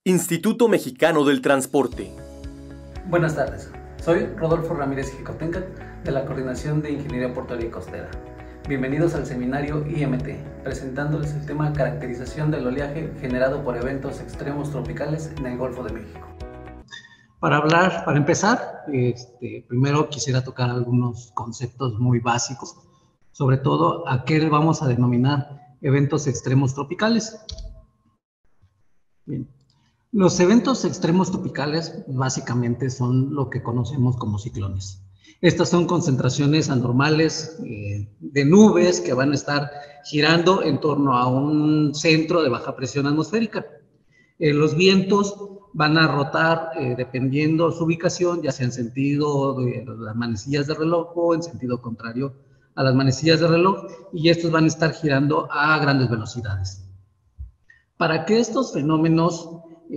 Instituto Mexicano del Transporte. Buenas tardes, soy Rodolfo Ramírez Jicotencat de la Coordinación de Ingeniería Portuaria y Costera. Bienvenidos al seminario IMT, presentándoles el tema Caracterización del oleaje generado por eventos extremos tropicales en el Golfo de México. Para empezar, primero quisiera tocar algunos conceptos muy básicos, sobre todo a qué vamos a denominar eventos extremos tropicales. Bien. Los eventos extremos tropicales básicamente son lo que conocemos como ciclones. Estas son concentraciones anormales de nubes que van a estar girando en torno a un centro de baja presión atmosférica. Los vientos van a rotar dependiendo su ubicación, ya sea en sentido de las manecillas de reloj o en sentido contrario a las manecillas de reloj, y estos van a estar girando a grandes velocidades. Para que estos fenómenos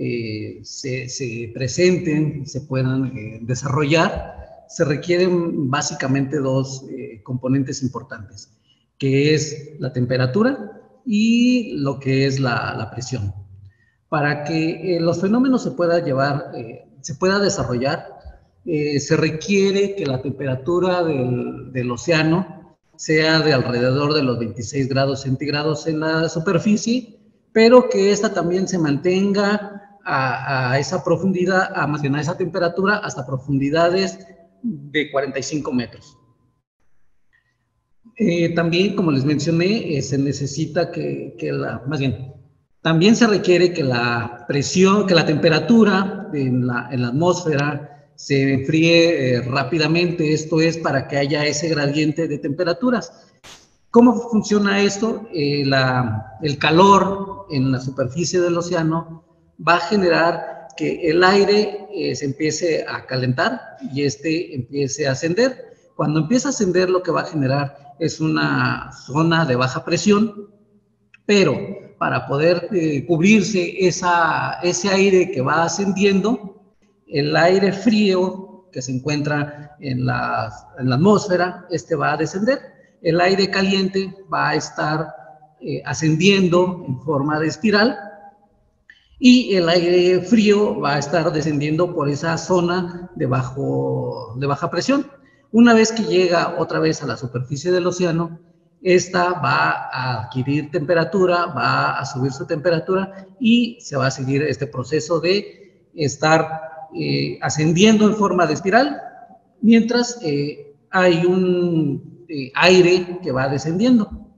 se presenten, se puedan desarrollar, se requieren básicamente dos componentes importantes, que es la temperatura y lo que es la presión. Para que los fenómenos se pueda desarrollar, se requiere que la temperatura del océano sea de alrededor de los 26 grados centígrados en la superficie, pero que esta también se mantenga a esa profundidad, a esa temperatura hasta profundidades de 45 metros. También, como les mencioné, se necesita también se requiere que la presión, que la temperatura en la atmósfera se enfríe rápidamente, esto es para que haya ese gradiente de temperaturas. ¿Cómo funciona esto? El calor en la superficie del océano va a generar que el aire se empiece a calentar y empiece a ascender. Cuando empieza a ascender, lo que va a generar es una zona de baja presión, pero para poder cubrirse ese aire que va ascendiendo, el aire frío que se encuentra en la atmósfera, va a descender. El aire caliente va a estar ascendiendo en forma de espiral y el aire frío va a estar descendiendo por esa zona de baja presión. Una vez que llega otra vez a la superficie del océano, esta va a adquirir temperatura, va a subir su temperatura y se va a seguir este proceso de estar ascendiendo en forma de espiral, mientras hay un aire que va descendiendo.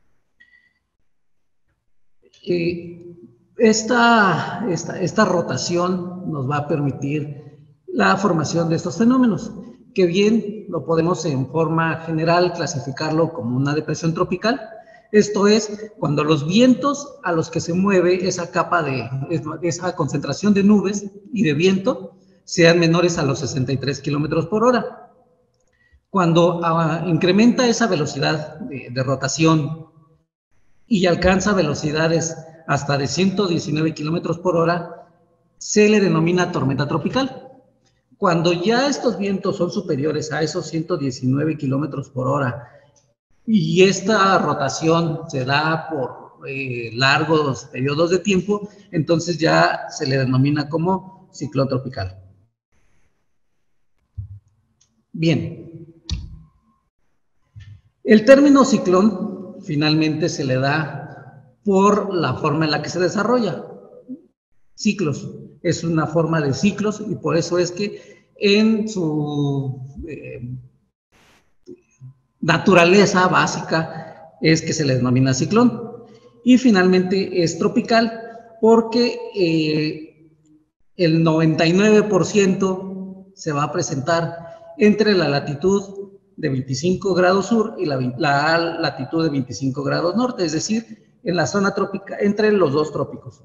Esta rotación nos va a permitir la formación de estos fenómenos, que bien lo podemos en forma general clasificarlo como una depresión tropical. Esto es cuando los vientos a los que se mueve esa esa concentración de nubes y de viento sean menores a los 63 kilómetros por hora. Cuando incrementa esa velocidad de rotación y alcanza velocidades hasta de 119 kilómetros por hora, se le denomina tormenta tropical. Cuando ya estos vientos son superiores a esos 119 kilómetros por hora y esta rotación se da por largos periodos de tiempo, entonces ya se le denomina como ciclón tropical. Bien. El término ciclón finalmente se le da por la forma en la que se desarrolla. Ciclos. Es una forma de ciclos y por eso es que en su naturaleza básica es que se le denomina ciclón. Y finalmente es tropical porque el 99% se va a presentar entre la latitud de 25 grados sur y la latitud de 25 grados norte, es decir, en la zona tropical, entre los dos trópicos.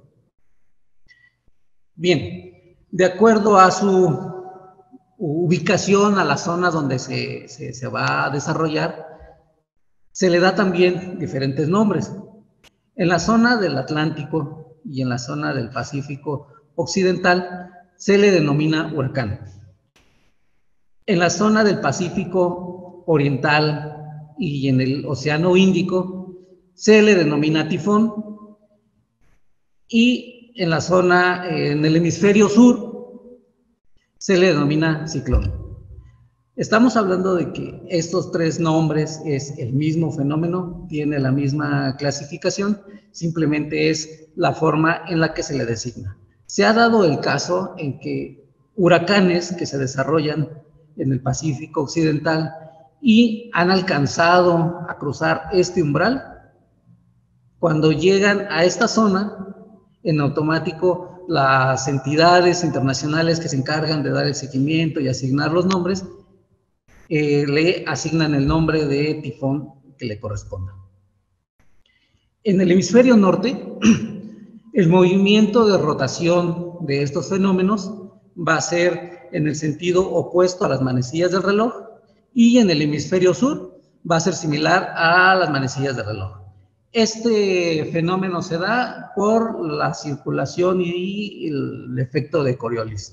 Bien, de acuerdo a su ubicación, a la zona donde se va a desarrollar, se le da también diferentes nombres. En la zona del Atlántico y en la zona del Pacífico occidental se le denomina huracán. En la zona del Pacífico oriental y en el Océano Índico se le denomina tifón, y en la zona, en el hemisferio sur, se le denomina ciclón. Estamos hablando de que estos tres nombres es el mismo fenómeno, tiene la misma clasificación, simplemente es la forma en la que se le designa. Se ha dado el caso en que huracanes que se desarrollan en el Pacífico Occidental y han alcanzado a cruzar este umbral, cuando llegan a esta zona, en automático las entidades internacionales que se encargan de dar el seguimiento y asignar los nombres, le asignan el nombre de tifón que le corresponda. En el hemisferio norte, el movimiento de rotación de estos fenómenos va a ser en el sentido opuesto a las manecillas del reloj, y en el hemisferio sur va a ser similar a las manecillas del reloj. Este fenómeno se da por la circulación y el efecto de Coriolis.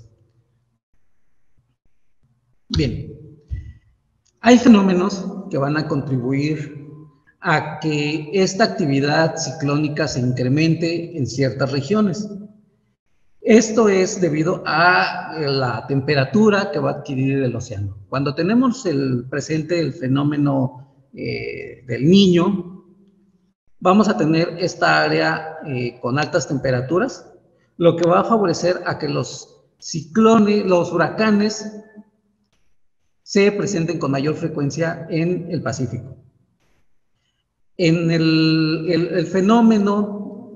Bien. Hay fenómenos que van a contribuir a que esta actividad ciclónica se incremente en ciertas regiones. Esto es debido a la temperatura que va a adquirir el océano. Cuando tenemos presente el fenómeno del Niño, vamos a tener esta área con altas temperaturas, lo que va a favorecer a que los ciclones, los huracanes, se presenten con mayor frecuencia en el Pacífico. En el fenómeno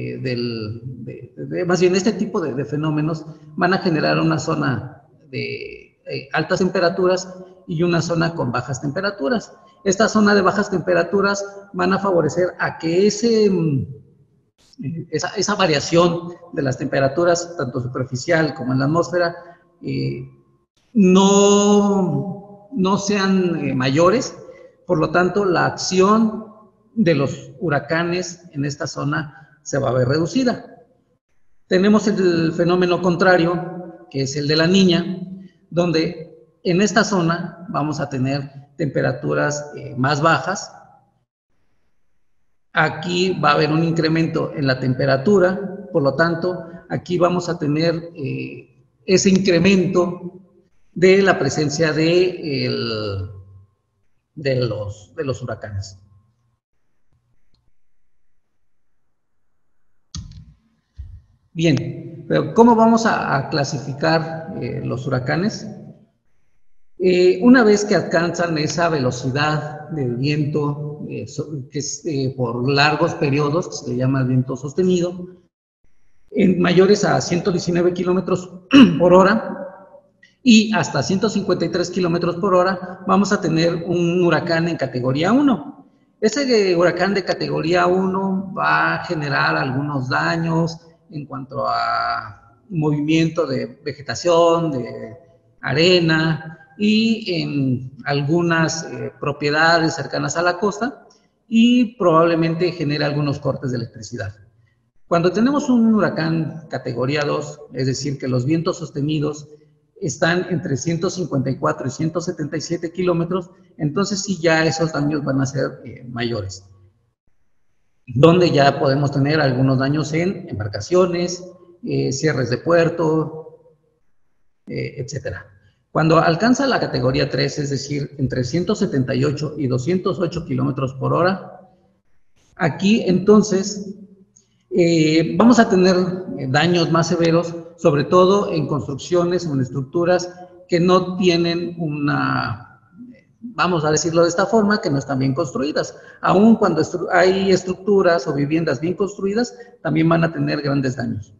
más bien este tipo de fenómenos van a generar una zona de altas temperaturas y una zona con bajas temperaturas. Esta zona de bajas temperaturas van a favorecer a que esa variación de las temperaturas, tanto superficial como en la atmósfera, no sean mayores. Por lo tanto, la acción de los huracanes en esta zona se va a ver reducida. Tenemos el fenómeno contrario, que es el de la Niña, donde en esta zona vamos a tener temperaturas más bajas. Aquí va a haber un incremento en la temperatura, por lo tanto, aquí vamos a tener ese incremento de la presencia de los huracanes. Bien, pero ¿cómo vamos a clasificar los huracanes? Una vez que alcanzan esa velocidad del viento, que es por largos periodos, que se le llama viento sostenido, en mayores a 119 kilómetros por hora, y hasta 153 kilómetros por hora, vamos a tener un huracán en categoría 1. Ese huracán de categoría 1 va a generar algunos daños en cuanto a movimiento de vegetación, de arena y en algunas propiedades cercanas a la costa, y probablemente genere algunos cortes de electricidad. Cuando tenemos un huracán categoría 2, es decir, que los vientos sostenidos están entre 154 y 177 kilómetros, entonces sí ya esos daños van a ser mayores. Donde ya podemos tener algunos daños en embarcaciones, cierres de puerto, etcétera. Cuando alcanza la categoría 3, es decir, entre 178 y 208 kilómetros por hora, aquí entonces vamos a tener daños más severos, sobre todo en construcciones o en estructuras que no tienen vamos a decirlo de esta forma, que no están bien construidas. Aun cuando hay estructuras o viviendas bien construidas, también van a tener grandes daños.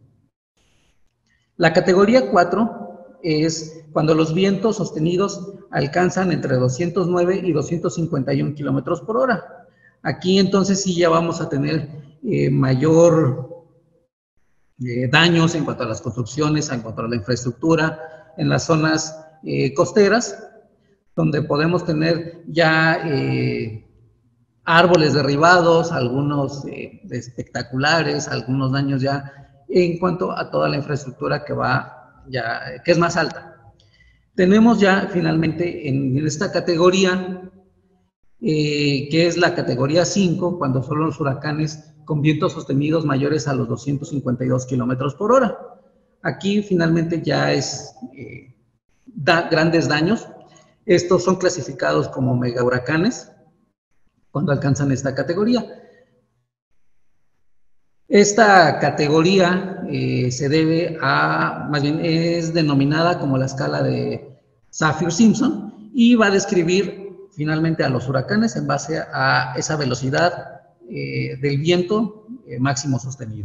La categoría 4 es cuando los vientos sostenidos alcanzan entre 209 y 251 kilómetros por hora. Aquí entonces sí ya vamos a tener mayor daños en cuanto a las construcciones, en cuanto a la infraestructura, en las zonas costeras, donde podemos tener ya árboles derribados, algunos espectaculares, algunos daños ya en cuanto a toda la infraestructura que es más alta. Tenemos ya finalmente en esta categoría que es la categoría 5, cuando son los huracanes con vientos sostenidos mayores a los 252 kilómetros por hora. Aquí finalmente ya es grandes daños. Estos son clasificados como megahuracanes cuando alcanzan esta categoría. Esta categoría se debe a, más bien es denominada como la escala de Saffir-Simpson y va a describir finalmente a los huracanes en base a esa velocidad del viento máximo sostenido.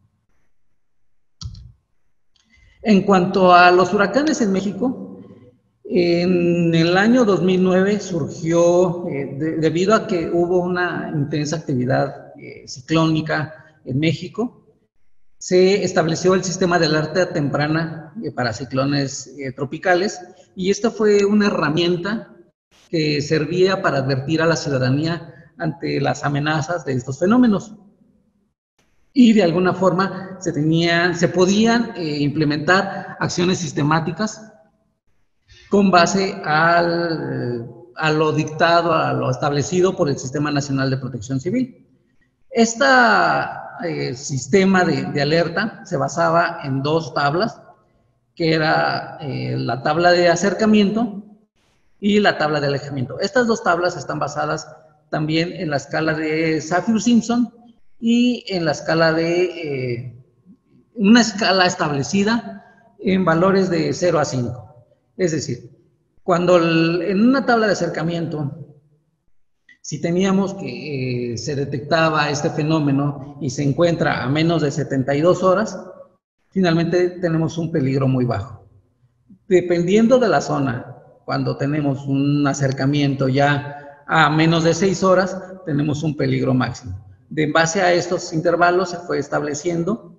En cuanto a los huracanes en México, en el año 2009 surgió, debido a que hubo una intensa actividad ciclónica en México, se estableció el sistema de alerta temprana para ciclones tropicales, y esta fue una herramienta que servía para advertir a la ciudadanía ante las amenazas de estos fenómenos. Y de alguna forma se podían implementar acciones sistemáticas con base a lo dictado, a lo establecido por el Sistema Nacional de Protección Civil. Este sistema de alerta se basaba en dos tablas, que era la tabla de acercamiento y la tabla de alejamiento. Estas dos tablas están basadas también en la escala de Saffir-Simpson y en la escala de una escala establecida en valores de 0 a 5. Es decir, cuando en una tabla de acercamiento, si teníamos que se detectaba este fenómeno y se encuentra a menos de 72 horas, finalmente tenemos un peligro muy bajo. Dependiendo de la zona, cuando tenemos un acercamiento ya a menos de 6 horas, tenemos un peligro máximo. En base a estos intervalos se fue estableciendo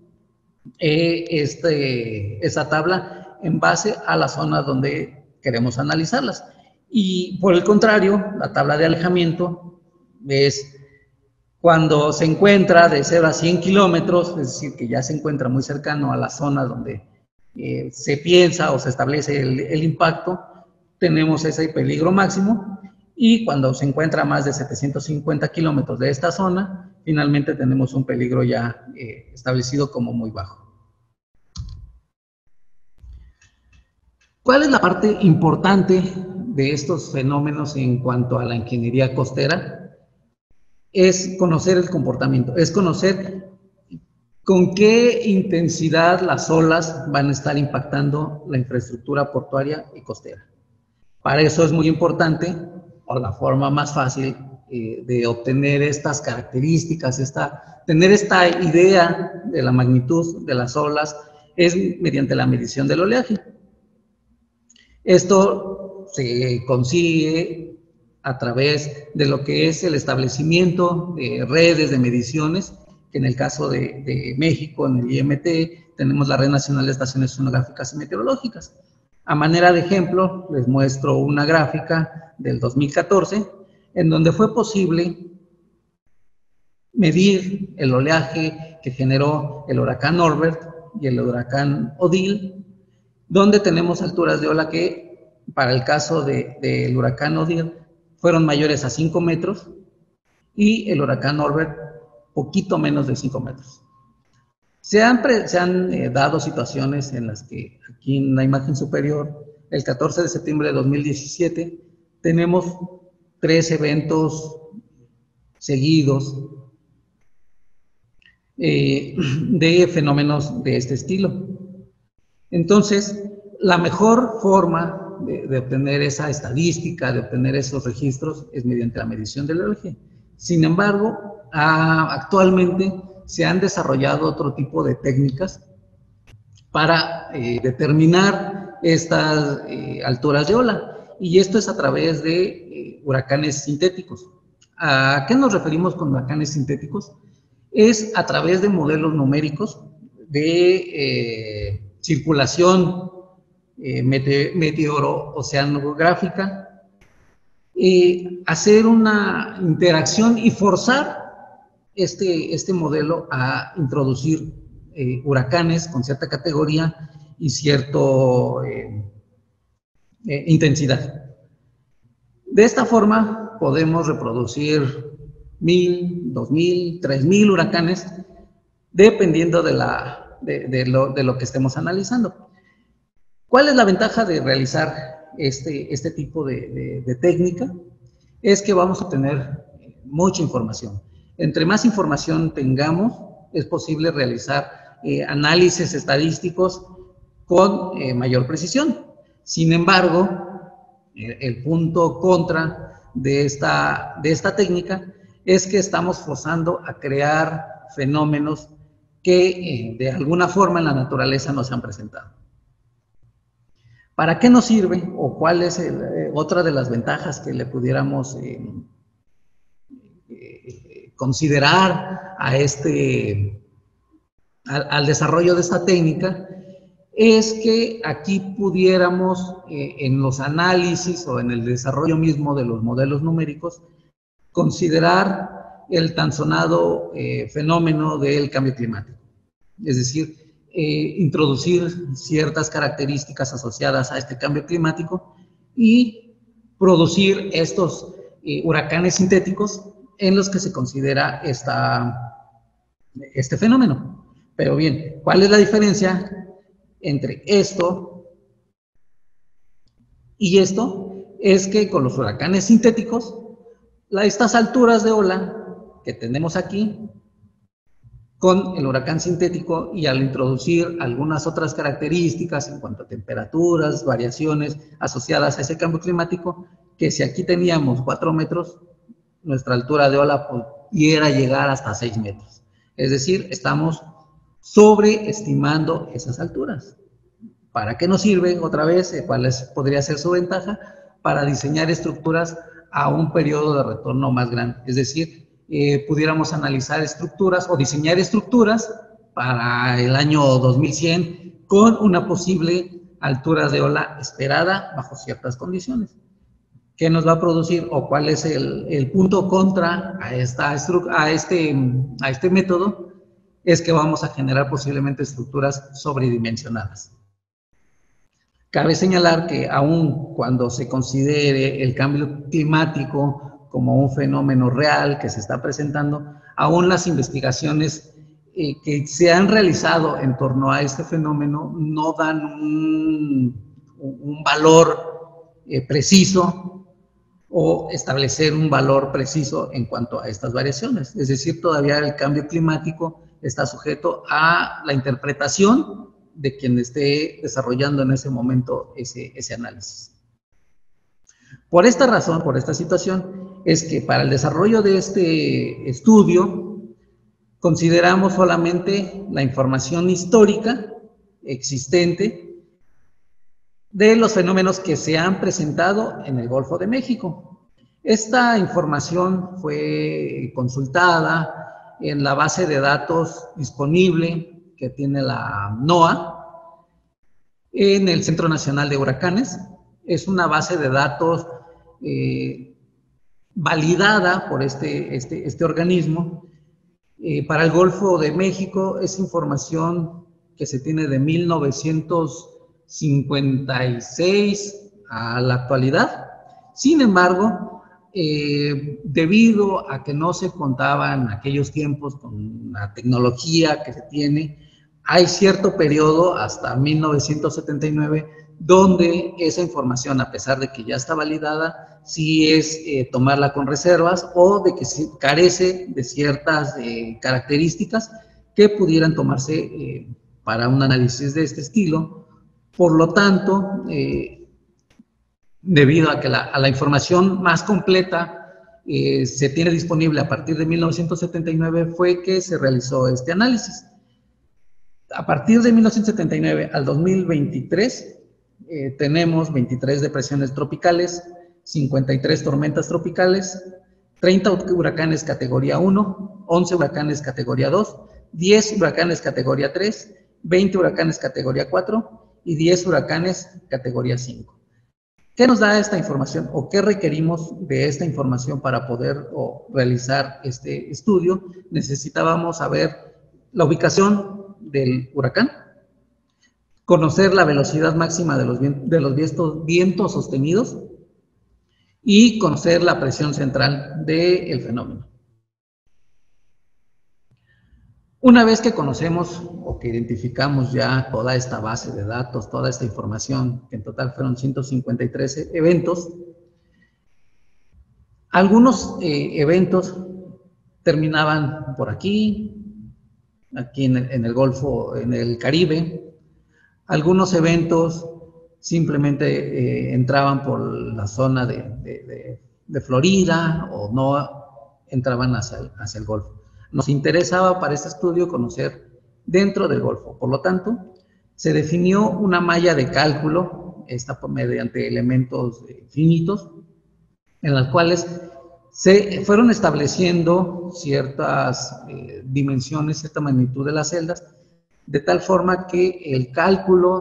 esa tabla en base a la zona donde queremos analizarlas. Y por el contrario, la tabla de alejamiento es cuando se encuentra de 0 a 100 kilómetros, es decir, que ya se encuentra muy cercano a la zona donde se piensa o se establece el impacto, tenemos ese peligro máximo. Y cuando se encuentra a más de 750 kilómetros de esta zona, finalmente tenemos un peligro ya establecido como muy bajo. ¿Cuál es la parte importante de estos fenómenos en cuanto a la ingeniería costera? Es conocer el comportamiento, es conocer con qué intensidad las olas van a estar impactando la infraestructura portuaria y costera. Para eso es muy importante, o la forma más fácil de obtener estas características, tener esta idea de la magnitud de las olas, es mediante la medición del oleaje. Esto se consigue a través de lo que es el establecimiento de redes de mediciones, que en el caso de México, en el IMT, tenemos la Red Nacional de Estaciones Oceanográficas y Meteorológicas. A manera de ejemplo, les muestro una gráfica del 2014, en donde fue posible medir el oleaje que generó el huracán Norbert y el huracán Odile, donde tenemos alturas de ola que, para el caso del huracán Odile, fueron mayores a 5 metros y el huracán Norbert poquito menos de 5 metros. Se han dado situaciones en las que, aquí en la imagen superior, el 14 de septiembre de 2017, tenemos 3 eventos seguidos de fenómenos de este estilo. Entonces, la mejor forma de obtener esa estadística, de obtener esos registros, es mediante la medición del oleaje. Sin embargo, actualmente se han desarrollado otro tipo de técnicas para determinar estas alturas de ola, y esto es a través de huracanes sintéticos. ¿A qué nos referimos con huracanes sintéticos? Es a través de modelos numéricos de circulación meteoro-oceanográfica, hacer una interacción y forzar este modelo a introducir huracanes con cierta categoría y cierta intensidad. De esta forma podemos reproducir 1000, 2000, 3000 huracanes, dependiendo de lo que estemos analizando. ¿Cuál es la ventaja de realizar este tipo de técnica? Es que vamos a tener mucha información. Entre más información tengamos, es posible realizar análisis estadísticos con mayor precisión. Sin embargo, el punto contra de esta técnica es que estamos forzando a crear fenómenos que de alguna forma en la naturaleza no se han presentado. ¿Para qué nos sirve o cuál es otra de las ventajas que le pudiéramos considerar a al desarrollo de esta técnica? Es que aquí pudiéramos, en los análisis o en el desarrollo mismo de los modelos numéricos, considerar el tan sonado fenómeno del cambio climático. Es decir, introducir ciertas características asociadas a este cambio climático y producir estos huracanes sintéticos en los que se considera este fenómeno. Pero bien, ¿cuál es la diferencia entre esto y esto? Es que con los huracanes sintéticos, estas alturas de ola que tenemos aquí, con el huracán sintético, y al introducir algunas otras características en cuanto a temperaturas, variaciones asociadas a ese cambio climático, que si aquí teníamos 4 metros, nuestra altura de ola pudiera llegar hasta 6 metros. Es decir, estamos sobreestimando esas alturas. ¿Para qué nos sirve? Otra vez, ¿cuál podría ser su ventaja? Para diseñar estructuras a un periodo de retorno más grande. Es decir, pudiéramos analizar estructuras o diseñar estructuras para el año 2100 con una posible altura de ola esperada bajo ciertas condiciones. ¿Qué nos va a producir o cuál es el punto contra a este método? Es que vamos a generar posiblemente estructuras sobredimensionadas. Cabe señalar que aun cuando se considere el cambio climático como un fenómeno real que se está presentando, aún las investigaciones que se han realizado en torno a este fenómeno no dan un valor preciso o establecer un valor preciso en cuanto a estas variaciones. Es decir, todavía el cambio climático está sujeto a la interpretación de quien esté desarrollando en ese momento ese análisis. Por esta razón, por esta situación, es que para el desarrollo de este estudio consideramos solamente la información histórica existente de los fenómenos que se han presentado en el Golfo de México. Esta información fue consultada en la base de datos disponible que tiene la NOAA en el Centro Nacional de Huracanes. Es una base de datos validada por este organismo. Para el Golfo de México es información que se tiene de 1956 a la actualidad. Sin embargo, debido a que no se contaba en aquellos tiempos con la tecnología que se tiene, hay cierto periodo hasta 1979 donde esa información, a pesar de que ya está validada, sí es tomarla con reservas o de que sí carece de ciertas características que pudieran tomarse para un análisis de este estilo. Por lo tanto, debido a que la información más completa se tiene disponible a partir de 1979, fue que se realizó este análisis. A partir de 1979 al 2023, tenemos 23 depresiones tropicales, 53 tormentas tropicales, 30 huracanes categoría 1, 11 huracanes categoría 2, 10 huracanes categoría 3, 20 huracanes categoría 4 y 10 huracanes categoría 5. ¿Qué nos da esta información o qué requerimos de esta información para poder realizar este estudio? Necesitábamos saber la ubicación del huracán, conocer la velocidad máxima de los vientos sostenidos y conocer la presión central del fenómeno. Una vez que conocemos o que identificamos ya toda esta base de datos, toda esta información, que en total fueron 153 eventos, algunos eventos terminaban por aquí en el Golfo, en el Caribe. Algunos eventos simplemente entraban por la zona de Florida o no entraban hacia el Golfo. Nos interesaba para este estudio conocer dentro del Golfo. Por lo tanto, se definió una malla de cálculo, esta mediante elementos finitos, en las cuales se fueron estableciendo ciertas dimensiones, cierta magnitud de las celdas, de tal forma que el cálculo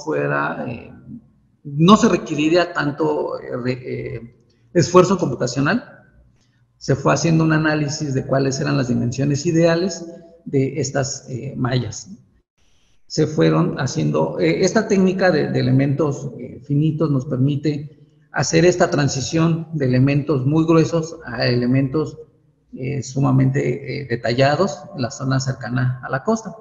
no se requeriría tanto esfuerzo computacional. Se fue haciendo un análisis de cuáles eran las dimensiones ideales de estas mallas. Se fueron haciendo, esta técnica de elementos finitos nos permite hacer esta transición de elementos muy gruesos a elementos sumamente detallados en la zona cercana a la costa.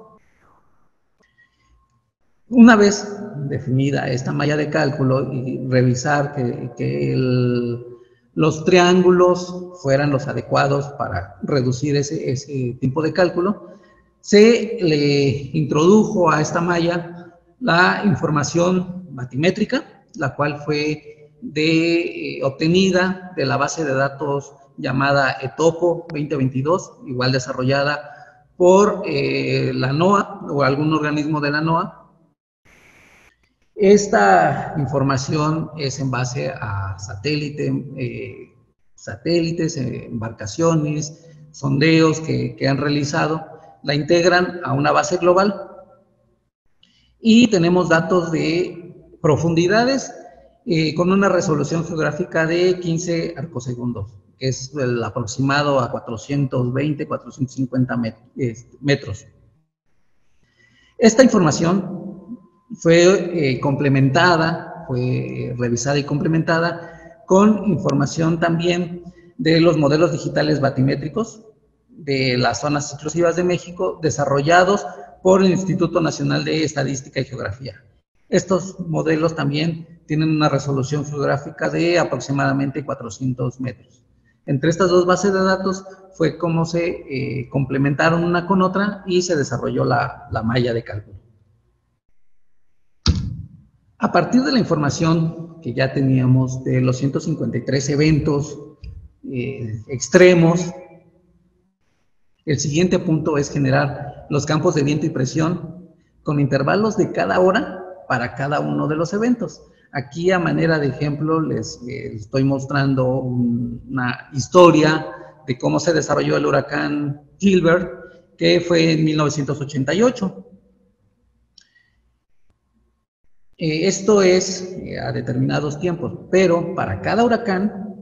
Una vez definida esta malla de cálculo y revisar que los triángulos fueran los adecuados para reducir ese tipo de cálculo, se le introdujo a esta malla la información batimétrica, la cual fue obtenida de la base de datos llamada ETOPO 2022, igual desarrollada por la NOAA o algún organismo de la NOAA. Esta información es en base a satélites, embarcaciones, sondeos que han realizado, la integran a una base global y tenemos datos de profundidades con una resolución geográfica de 15 arcosegundos, que es el aproximado a 420, 450 metros. Esta información fue complementada, fue revisada y complementada con información también de los modelos digitales batimétricos de las zonas exclusivas de México, desarrollados por el Instituto Nacional de Estadística y Geografía. Estos modelos también tienen una resolución geográfica de aproximadamente 400 metros. Entre estas dos bases de datos fue como se complementaron una con otra y se desarrolló la malla de cálculo. A partir de la información que ya teníamos de los 153 eventos extremos, el siguiente punto es generar los campos de viento y presión con intervalos de cada hora para cada uno de los eventos. Aquí, a manera de ejemplo, les estoy mostrando una historia de cómo se desarrolló el huracán Gilbert, que fue en 1988. Esto es a determinados tiempos, pero para cada huracán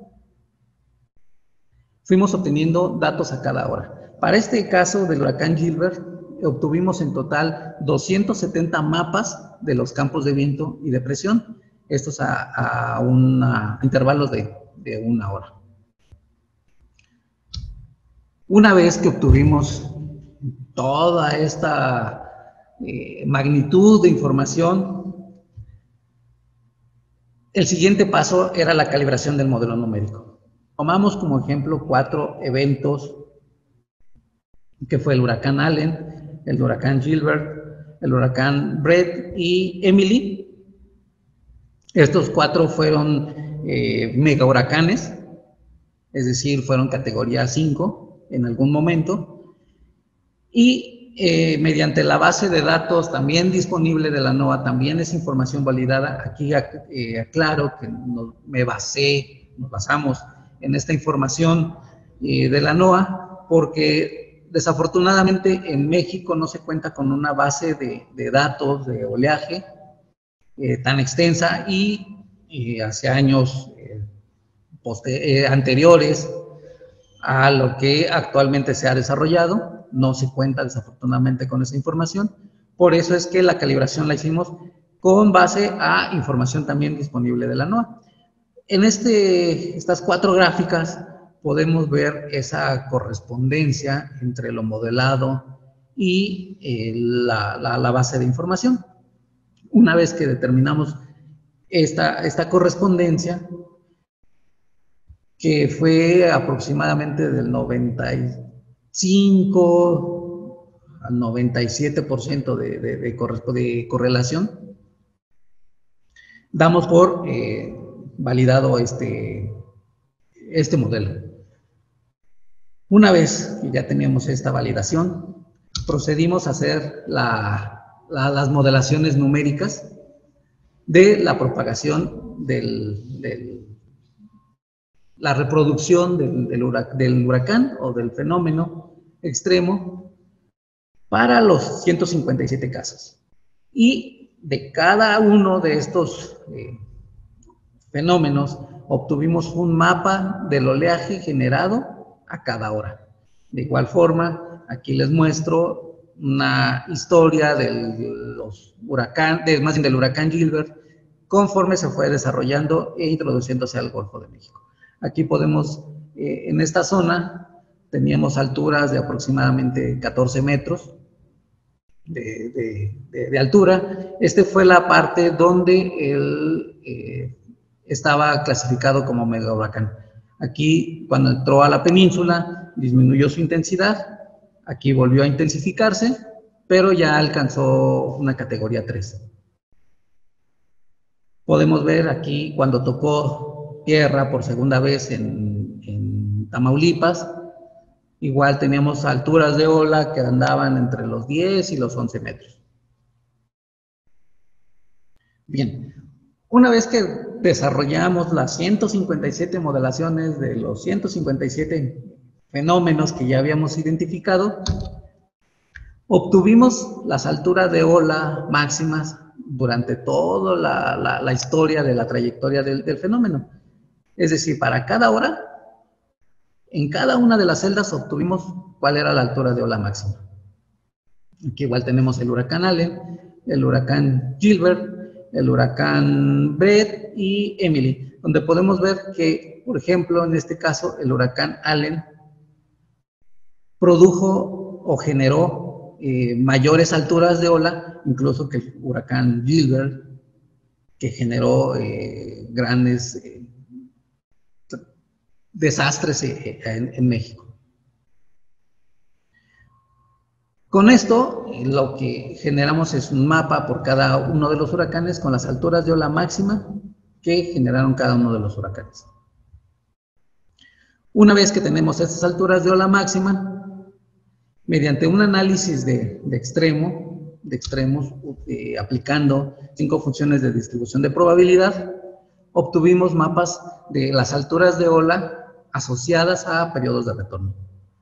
fuimos obteniendo datos a cada hora. Para este caso del huracán Gilbert, obtuvimos en total 270 mapas de los campos de viento y de presión, estos a intervalos de una hora. Una vez que obtuvimos toda esta magnitud de información, el siguiente paso era la calibración del modelo numérico. Tomamos como ejemplo 4 eventos, que fue el huracán Allen, el huracán Gilbert, el huracán Brett y Emily. Estos 4 fueron mega huracanes, es decir, fueron categoría 5 en algún momento, y mediante la base de datos también disponible de la NOAA, también es información validada. Aquí aclaro que nos basamos en esta información de la NOAA, porque desafortunadamente en México no se cuenta con una base de datos de oleaje tan extensa y hace años anteriores a lo que actualmente se ha desarrollado, no se cuenta desafortunadamente con esa información. Por eso es que la calibración la hicimos con base a información también disponible de la NOAA. En estas 4 gráficas podemos ver esa correspondencia entre lo modelado y la base de información. Una vez que determinamos esta correspondencia, que fue aproximadamente del 95 al 97% de correlación, damos por validado este modelo. Una vez que ya teníamos esta validación, procedimos a hacer las modelaciones numéricas de la propagación la reproducción del huracán o del fenómeno extremo para los 157 casos. Y de cada uno de estos fenómenos obtuvimos un mapa del oleaje generado a cada hora. De igual forma, aquí les muestro una historia del huracán Gilbert conforme se fue desarrollando e introduciéndose al Golfo de México. Aquí podemos, en esta zona, teníamos alturas de aproximadamente 14 metros de altura. Fue la parte donde él estaba clasificado como mega huracán. Aquí, cuando entró a la península, disminuyó su intensidad. Aquí volvió a intensificarse, pero ya alcanzó una categoría 3. Podemos ver aquí cuando tocó tierra por segunda vez en Tamaulipas, igual teníamos alturas de ola que andaban entre los 10 y los 11 metros. Bien, una vez que desarrollamos las 157 modelaciones de los 157 fenómenos que ya habíamos identificado, obtuvimos las alturas de ola máximas durante toda la historia de la trayectoria del fenómeno. Es decir, para cada hora, en cada una de las celdas obtuvimos cuál era la altura de ola máxima. Aquí igual tenemos el huracán Allen, el huracán Gilbert, el huracán Brett y Emily, donde podemos ver que, por ejemplo, en este caso, el huracán Allen produjo o generó mayores alturas de ola, incluso que el huracán Gilbert, que generó grandes desastres en México. Con esto, lo que generamos es un mapa por cada uno de los huracanes con las alturas de ola máxima que generaron cada uno de los huracanes. Una vez que tenemos estas alturas de ola máxima, mediante un análisis de extremos, aplicando 5 funciones de distribución de probabilidad, obtuvimos mapas de las alturas de ola asociadas a periodos de retorno.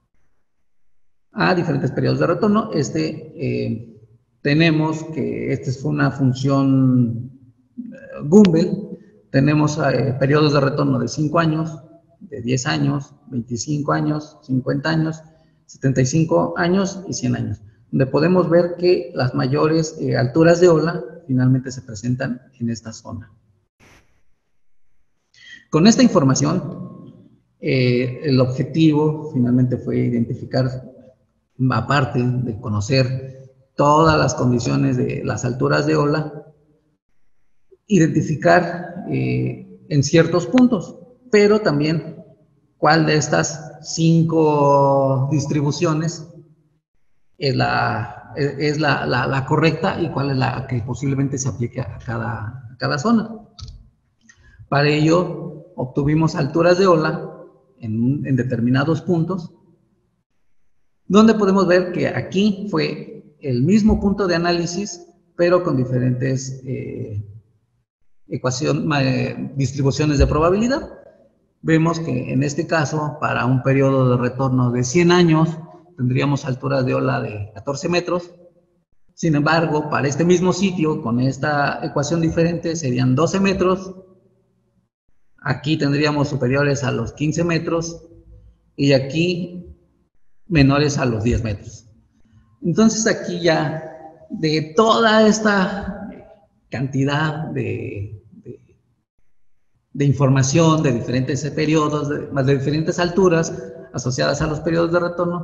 A diferentes periodos de retorno, tenemos que fue una función Gumbel. Tenemos periodos de retorno de 5 años, de 10 años, 25 años, 50 años, 75 años y 100 años, donde podemos ver que las mayores alturas de ola finalmente se presentan en esta zona. Con esta información, el objetivo finalmente fue identificar, aparte de conocer todas las condiciones de las alturas de ola, identificar en ciertos puntos, pero también cuál de estas 5 distribuciones es la correcta y cuál es la que posiblemente se aplique a cada zona. Para ello, obtuvimos alturas de ola en determinados puntos, donde podemos ver que aquí fue el mismo punto de análisis, pero con diferentes distribuciones de probabilidad. Vemos que en este caso, para un periodo de retorno de 100 años, tendríamos alturas de ola de 14 metros. Sin embargo, para este mismo sitio, con esta ecuación diferente, serían 12 metros. Aquí tendríamos superiores a los 15 metros y aquí menores a los 10 metros. Entonces aquí ya de toda esta cantidad de de información de diferentes periodos, de diferentes alturas asociadas a los periodos de retorno,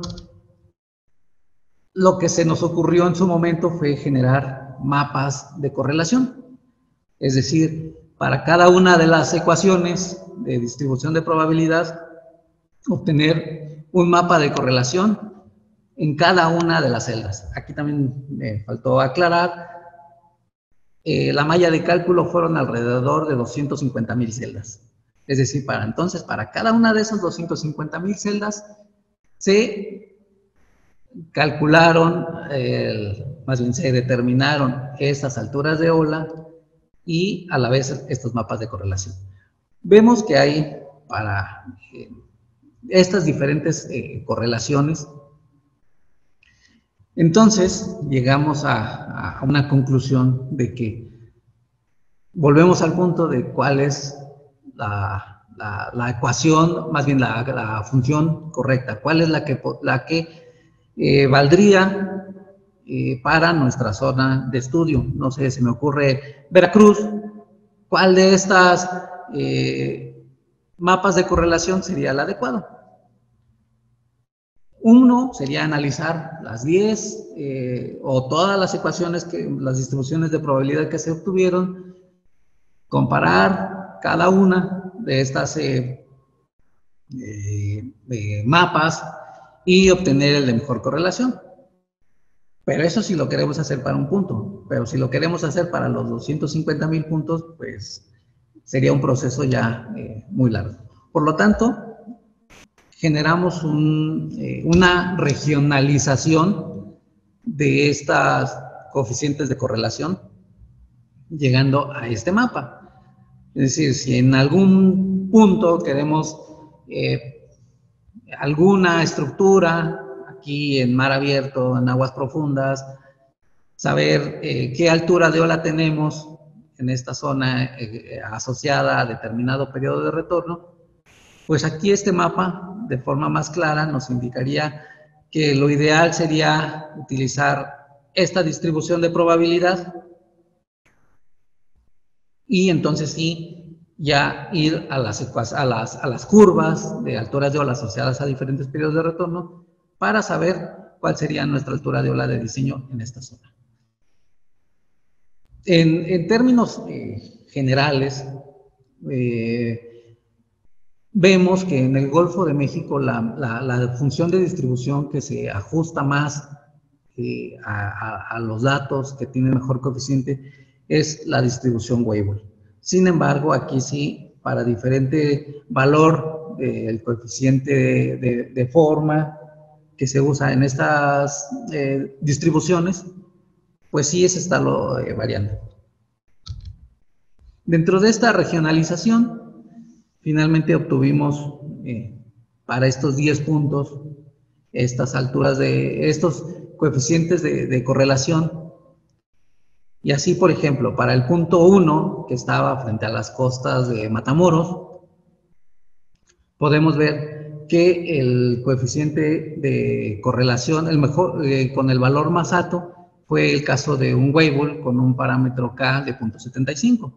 lo que se nos ocurrió en su momento fue generar mapas de correlación. Es decir, para cada una de las ecuaciones de distribución de probabilidad, obtener un mapa de correlación en cada una de las celdas. Aquí también me faltó aclarar, la malla de cálculo fueron alrededor de 250,000 celdas. Es decir, para cada una de esas 250,000 celdas se calcularon, más bien se determinaron estas alturas de ola y a la vez estos mapas de correlación. Vemos que hay para estas diferentes correlaciones. Entonces llegamos a una conclusión de que volvemos al punto de cuál es la ecuación, más bien la función correcta, cuál es la que valdría para nuestra zona de estudio. No sé, se me ocurre Veracruz, ¿cuál de estas mapas de correlación sería el adecuado? Uno sería analizar las 10 o todas las ecuaciones, las distribuciones de probabilidad que se obtuvieron, comparar cada una de estas mapas y obtener el de mejor correlación. Pero eso sí lo queremos hacer para un punto, pero si lo queremos hacer para los 250,000 puntos, pues sería un proceso ya muy largo. Por lo tanto, generamos una regionalización de estas coeficientes de correlación, llegando a este mapa. Es decir, si en algún punto queremos alguna estructura, aquí en mar abierto, en aguas profundas, saber qué altura de ola tenemos en esta zona asociada a determinado periodo de retorno, pues aquí este mapa, de forma más clara, nos indicaría que lo ideal sería utilizar esta distribución de probabilidad y entonces sí, ya ir a las curvas de alturas de ola asociadas a diferentes periodos de retorno para saber cuál sería nuestra altura de ola de diseño en esta zona. En términos generales, vemos que en el Golfo de México la función de distribución que se ajusta más a los datos que tienen mejor coeficiente es la distribución Weibull. Sin embargo, aquí sí, para diferente valor del coeficiente de forma que se usa en estas distribuciones, pues sí se está variando. Dentro de esta regionalización, finalmente obtuvimos para estos 10 puntos estas alturas de estos coeficientes de correlación. Y así, por ejemplo, para el punto 1, que estaba frente a las costas de Matamoros, podemos ver que el coeficiente de correlación, el mejor, con el valor más alto, fue el caso de un Weibull con un parámetro K de 0.75.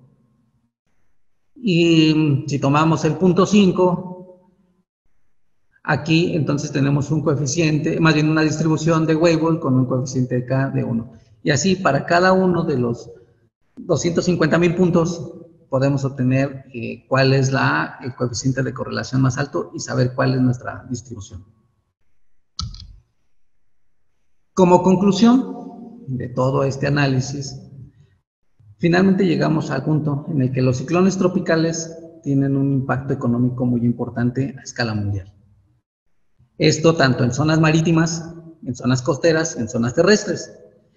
Y si tomamos el punto 5, aquí entonces tenemos un coeficiente, más bien una distribución de Weibull con un coeficiente de K de 1. Y así para cada uno de los 250,000 puntos podemos obtener cuál es el coeficiente de correlación más alto y saber cuál es nuestra distribución. Como conclusión de todo este análisis, finalmente llegamos al punto en el que los ciclones tropicales tienen un impacto económico muy importante a escala mundial. Esto tanto en zonas marítimas, en zonas costeras, en zonas terrestres.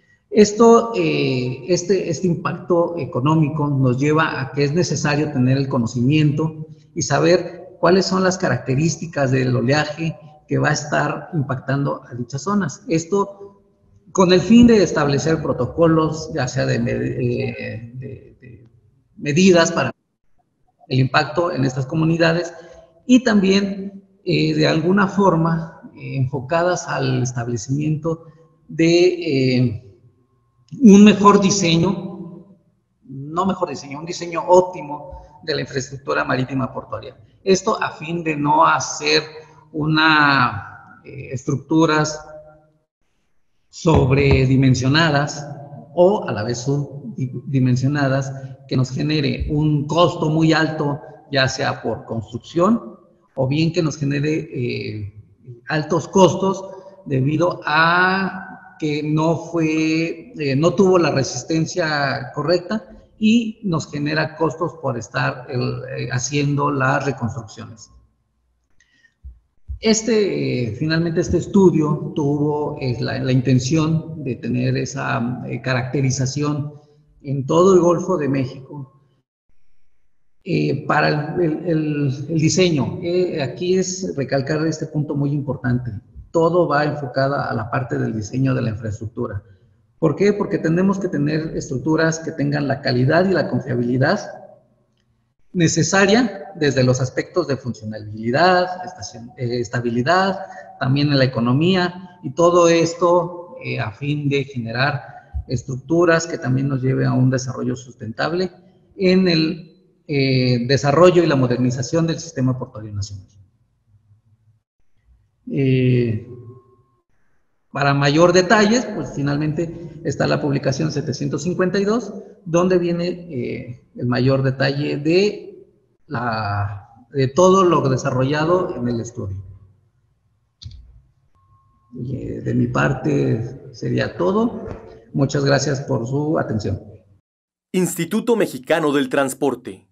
Este impacto económico nos lleva a que es necesario tener el conocimiento y saber cuáles son las características del oleaje que va a estar impactando a dichas zonas. Esto con el fin de establecer protocolos, ya sea de medidas para el impacto en estas comunidades y también de alguna forma enfocadas al establecimiento de un mejor diseño no mejor diseño, un diseño óptimo de la infraestructura marítima portuaria. Esto a fin de no hacer estructuras sobredimensionadas o a la vez subdimensionadas que nos genere un costo muy alto, ya sea por construcción o bien que nos genere altos costos debido a que no tuvo la resistencia correcta y nos genera costos por estar haciendo las reconstrucciones. Finalmente este estudio tuvo la intención de tener esa caracterización en todo el Golfo de México para el diseño. Aquí es recalcar este punto muy importante. Todo va enfocado a la parte del diseño de la infraestructura. ¿Por qué? Porque tenemos que tener estructuras que tengan la calidad y la confiabilidad necesaria desde los aspectos de funcionalidad, estabilidad, también en la economía, y todo esto a fin de generar estructuras que también nos lleve a un desarrollo sustentable en el desarrollo y la modernización del sistema portuario nacional. Para mayor detalles, pues finalmente está la publicación 752, donde viene el mayor detalle de todo lo desarrollado en el estudio. De mi parte sería todo. Muchas gracias por su atención. Instituto Mexicano del Transporte.